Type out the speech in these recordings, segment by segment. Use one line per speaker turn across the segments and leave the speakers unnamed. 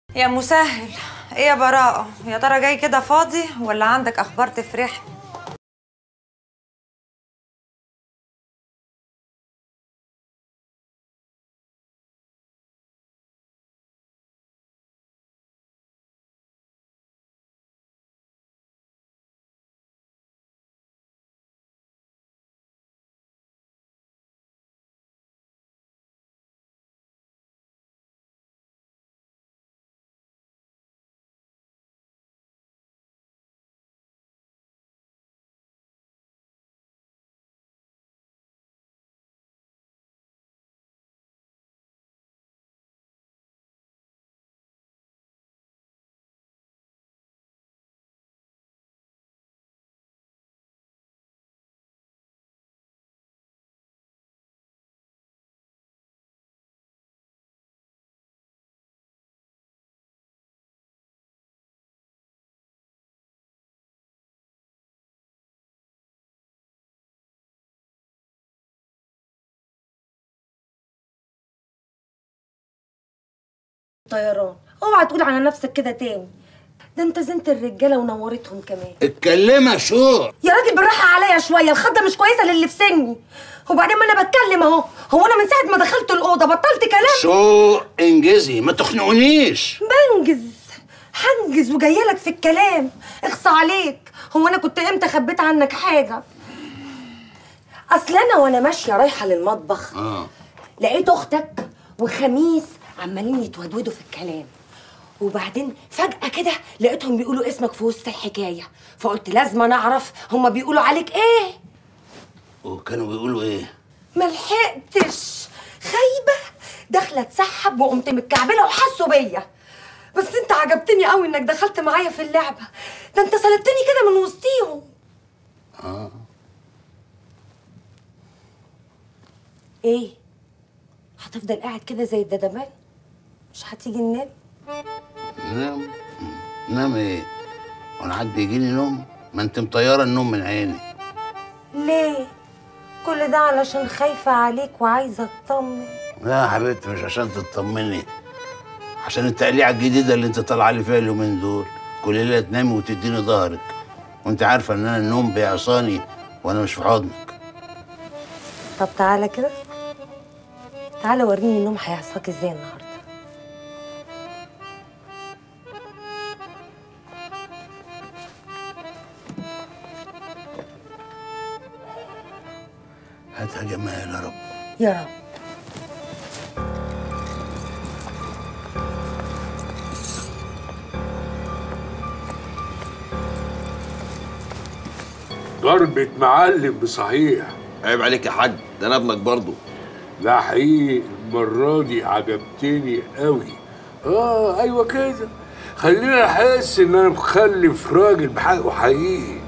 يا مسهل، ايه يا براءة؟ يا ترى جاي كده فاضي ولا عندك اخبار تفرحني؟
طيران، اوعى تقول على نفسك كده تاني. ده انت زنت الرجاله ونورتهم كمان.
اتكلمها شو
يا راجل بالراحه عليا شويه، الخضه مش كويسه للي في سني. وبعدين ما انا بتكلم اهو. هو انا من ساعه ما دخلت الاوضه بطلت كلام؟
شو انجزي ما تخنقونيش.
بنجز هنجز وجايه لك في الكلام. اخصى عليك، هو انا كنت امتى خبيت عنك حاجه؟ اصل انا وانا ماشيه رايحه للمطبخ لقيت اختك وخميس عمالين يتودودوا في الكلام، وبعدين فجأة كده لقيتهم بيقولوا اسمك في وسط الحكاية، فقلت لازم انا اعرف هما بيقولوا عليك ايه.
وكانوا بيقولوا ايه؟
ملحقتش، خايبة داخلة اتسحب وقمت متكعبلة وحسوا بيا. بس انت عجبتني قوي انك دخلت معايا في اللعبة، ده انت سلبتني كده من وسطيهم. ايه؟ هتفضل قاعد كده زي الدبان؟ مش هتيجي ننام؟
نام؟ نام ايه؟ وانا حد يجيني نوم؟ ما انت مطيره النوم من عيني.
ليه؟ كل ده علشان خايفة عليك وعايزة اطمن.
لا يا حبيبتي، مش عشان تطمني، عشان التقليعه الجديده اللي انت طالعه لي فيها اليومين دول. كل ليله تنامي وتديني ظهرك، وانت عارفه ان انا النوم بيعصاني وانا مش في حضنك.
طب تعالى كده، تعالى وريني النوم هيعصاك ازاي النهارده.
هاتها جمال يا رب.
يا رب.
ضربة معلم بصحيح.
عيب عليك يا حاج، ده انا ابنك برضه.
لا حقيقي المرة دي عجبتني قوي. ايوه كده، خليني احس ان انا مخلف راجل بحقه حقيقي.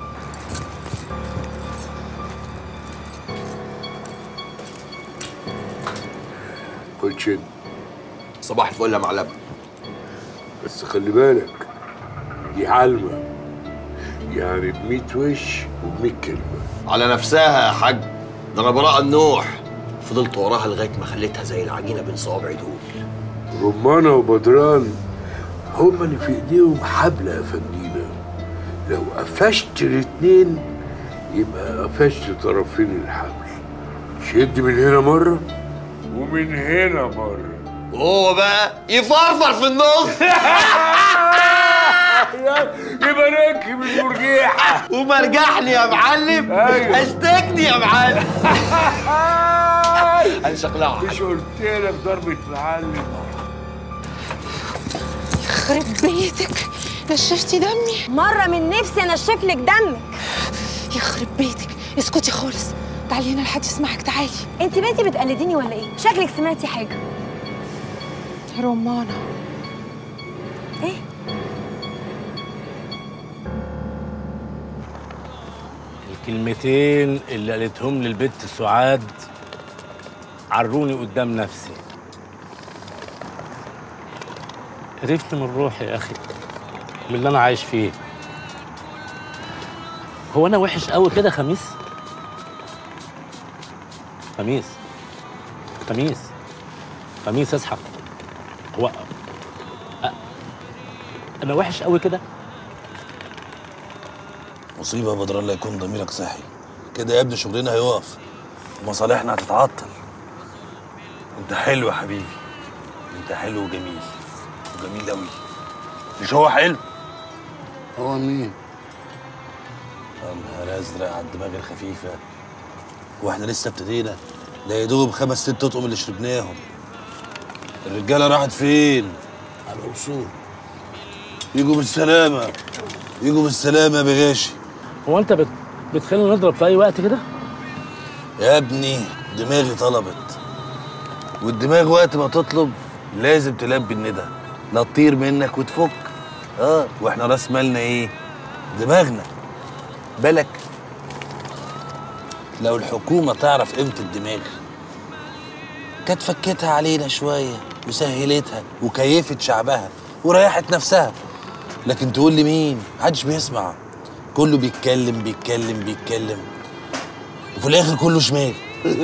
خد شد.
صباح الفل يا معلم.
بس خلي بالك، دي علمة، يعني ب100 وش وب100 كلمة.
على نفسها يا حاج، ده انا براءة النوح فضلت وراها لغايه ما خليتها زي العجينه بين صوابعي دول.
رمانة وبدران هما اللي في ايديهم حبل يا فندينا. لو قفشت الاتنين يبقى قفشت طرفين الحبل. شد من هنا مرة ومن هنا مرة،
وهو بقى يفرفر في النص.
يبقى راكب المرجيحة
ومرجحني يا معلم.
أيوة.
اشتكني يا معلم. هنشقلعها.
مش قلت لك ضربة معلم؟
يخرب بيتك، نشفتي دمي.
مرة من نفسي انشف لك دمك.
يخرب بيتك، اسكتي خالص. تعالي هنا لحد يسمعك، تعالي.
انت بنتي بتقلديني ولا ايه؟ شكلك سمعتي حاجة.
رمانة.
ايه؟
الكلمتين اللي قالتهم للبت سعاد عروني قدام نفسي. عرفت من روحي يا اخي، من اللي انا عايش فيه. هو انا وحش قوي كده خميس؟ خميس خميس خميس اصحى. هو انا وحش قوي كده؟
مصيبه يا بدران، لا يكون ضميرك صحي كده يا ابني، شغلنا هيقف ومصالحنا هتتعطل. انت حلو يا حبيبي، انت حلو وجميل وجميل قوي. مش هو حلو؟
هو مين؟
يا نهار ازرق على الدماغ الخفيفه، واحنا لسه ابتدينا؟ ده يا دوب 5 6 اطقم اللي شربناهم. الرجاله راحت فين؟
على الوصول.
يجوا بالسلامه، يجوا بالسلامه يا بغاشي.
هو انت بتخلينا نضرب في اي وقت كده؟
يا ابني دماغي طلبت، والدماغ وقت ما تطلب لازم تلبي الندى، لا تطير منك وتفك. واحنا راس مالنا ايه؟ دماغنا. بالك لو الحكومه تعرف قيمه الدماغ كانت فكتها علينا شويه وسهلتها وكيفت شعبها وريحت نفسها. لكن تقول لي مين؟ محدش بيسمع، كله بيتكلم بيتكلم بيتكلم وفي الاخر كله شمال.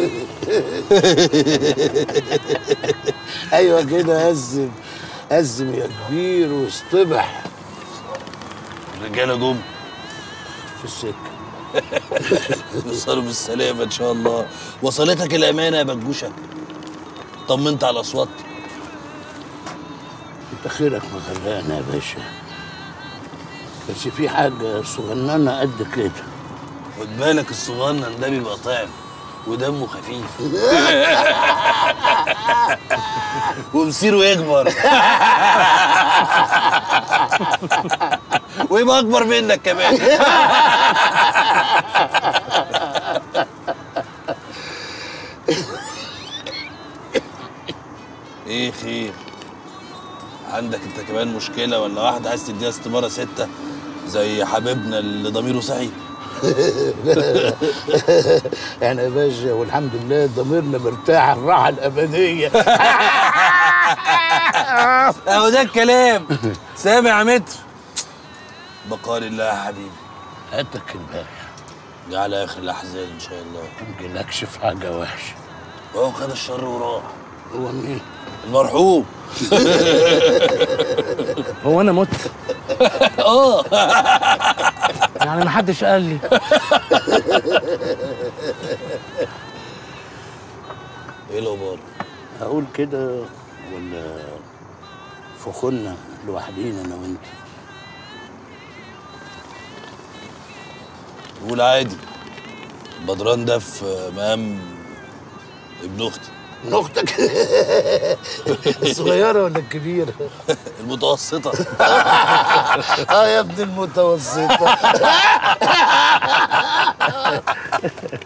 ايوه كده، أزم أزم يا كبير واصطبح.
الرجاله جم
في السكه.
يوصلوا بالسلامه ان شاء الله. وصلتك الامانه يا بجوشه؟ طمنت على الاصوات؟
انت خيرك مغرقنا يا باشا، بس في حاجه صغننه قد كده.
خد بالك الصغنن ده بيبقى طعم ودمه خفيف ومصيره يكبر ويبقى اكبر منك كمان. ايه خير؟ عندك انت كمان مشكله ولا واحده عايز تديها استماره 6 زي حبيبنا اللي ضميره صحي؟
يعني يا باشا والحمد لله ضميرنا مرتاح الراحه الابديه.
اهو ده الكلام. سامع يا متر؟ بقال الله يا حبيبي.
هاتك البارح
جه على اخر الاحزان ان شاء الله.
يمكن اكشف حاجه وحشه.
وهو خد الشر وراح.
هو مين؟
المرحوم.
هو انا مت؟ يعني ما حدش قال لي.
ايه الاخبار؟
اقول كده ولا فخنا لوحدينا انا وانت؟
قول عادي. بدران ده في مقام ابن اختي.
ابن اختك؟ الصغيره ولا الكبيره؟
المتوسطه.
يا ابن المتوسطه.